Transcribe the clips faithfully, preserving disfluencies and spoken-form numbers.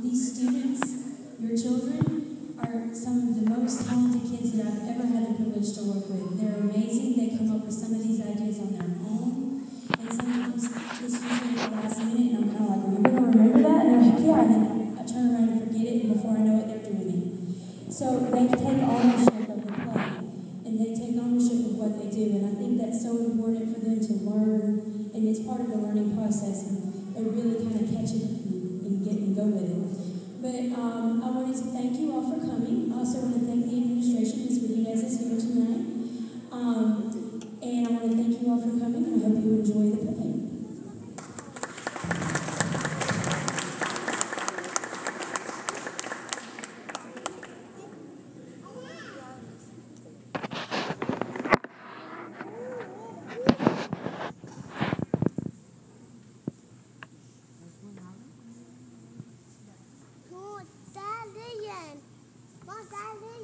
these students, your children, are some of the most talented kids that I've ever had the privilege to work with. They're amazing. They come up with some of these ideas on their own. And sometimes it's usually at the last minute, and I'm kind of like, are you going to remember that? And they're like, yeah. And then I turn around and forget it, and before I know it, they're doing it. So they take ownership of the play, and they take ownership of what they do. And I think that's so important for them to learn, and it's part of the learning process. And they really kind of catch it and, and get and go with it. But um, I wanted to thank you all for coming. I also want to thank the administration that's with you guys this here tonight. Um, and I want to thank you all for coming, and I hope you enjoy the play. Mortalien. Mortalien.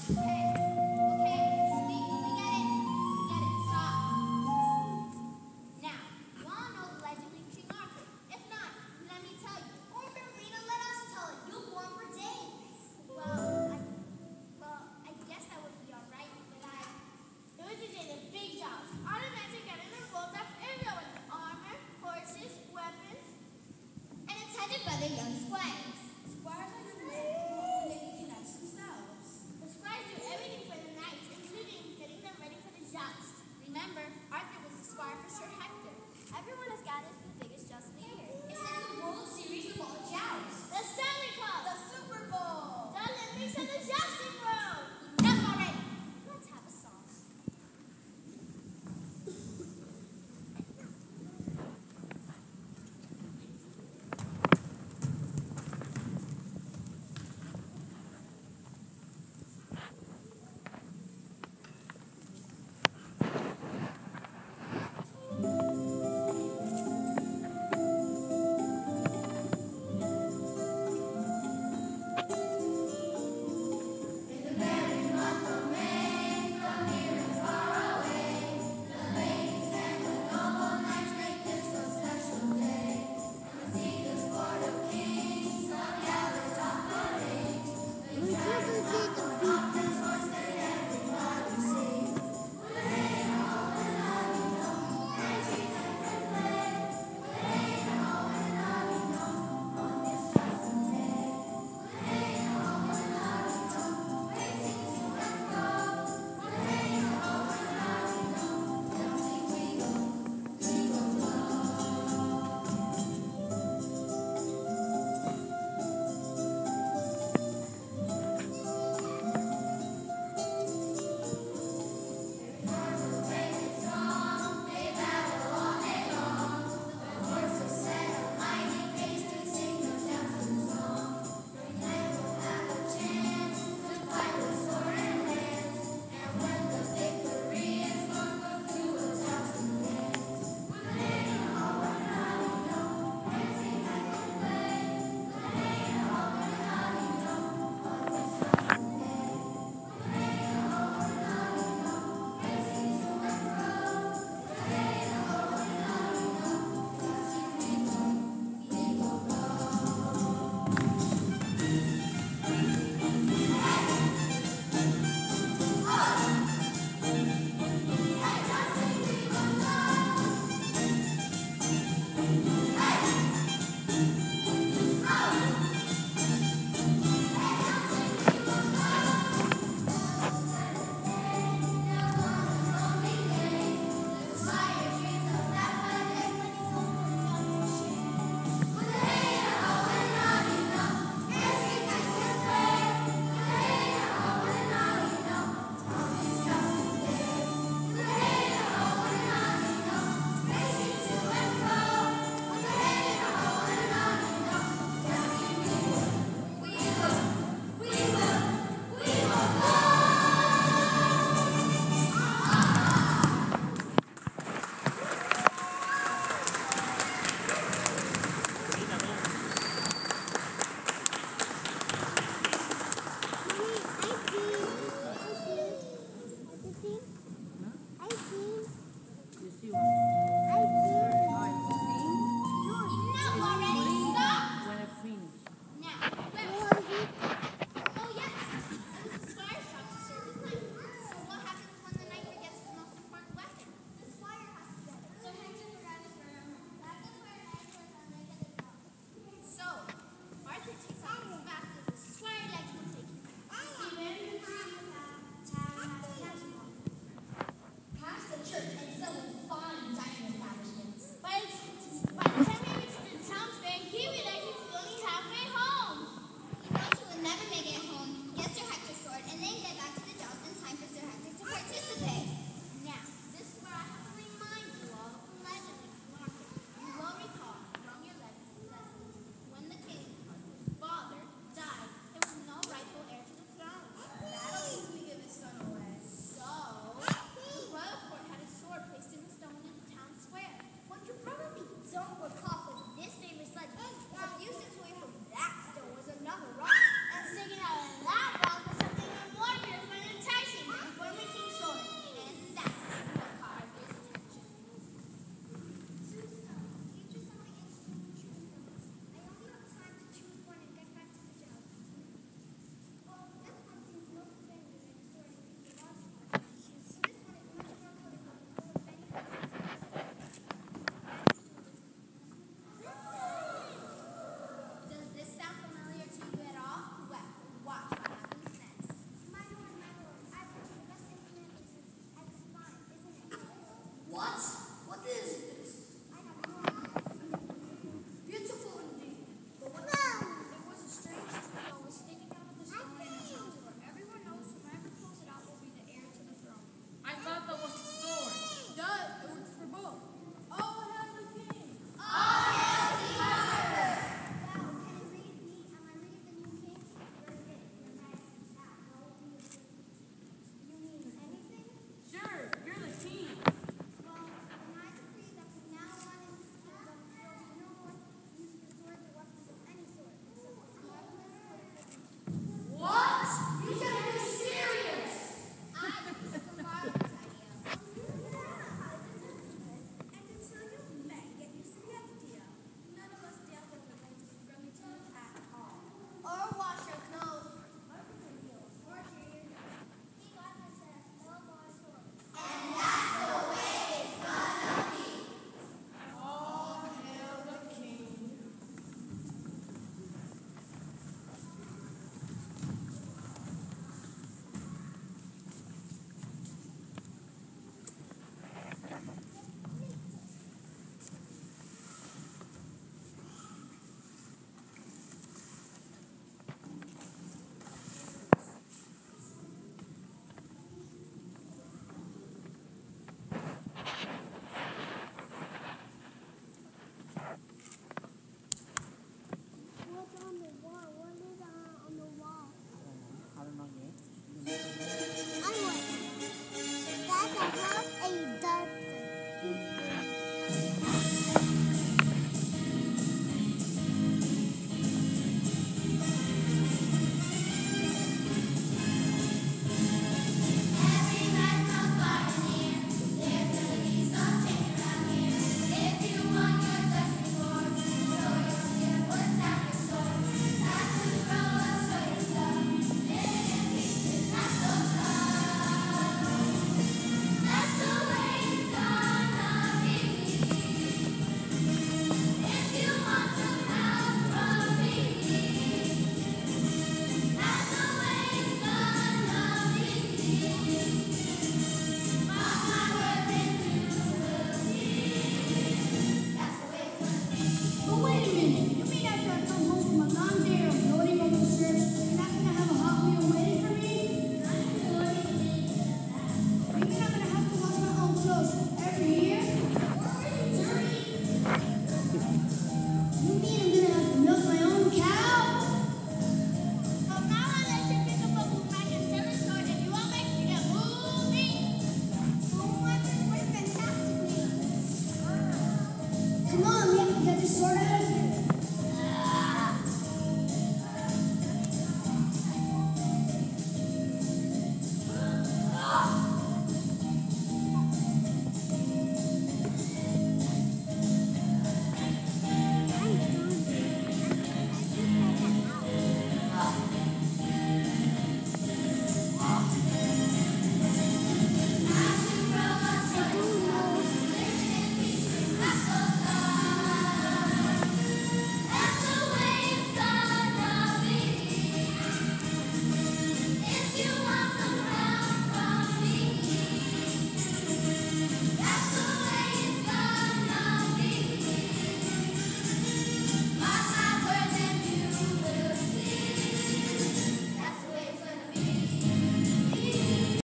By the young squires. Squires are young men who own dignity themselves. The squires do What? What is